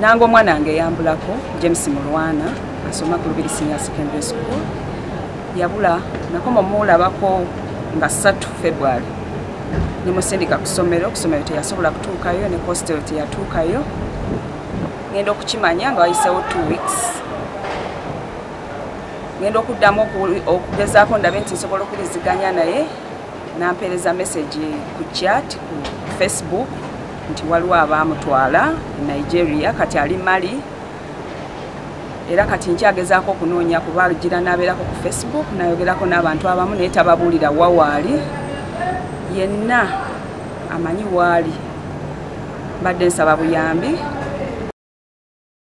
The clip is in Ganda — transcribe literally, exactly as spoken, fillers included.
nange omwana wange yambulako James Mulwana asoma ku Lubiri Senior Secondary School yabula nakoma mulabako nga ssatu February nimusindika ku ssomero okusomero teyasobola kutuukayo ne hostel teyatuukayo ngenda okukimanya nga wayiseewo two weeks ngenda okuddamu okugezaako ndabe nti nsobola okuliziganya naye nampeereza message ku chat ku Facebook nti waliwo abaamutwala Nigeria kati ali Mali era kati nkyagezaako okunoonya kubagira nabeerako ku Facebook nayogerako n'abantu abamu naye tababuulira wawaali yenna amanyi waali mbadde nsaba buyambi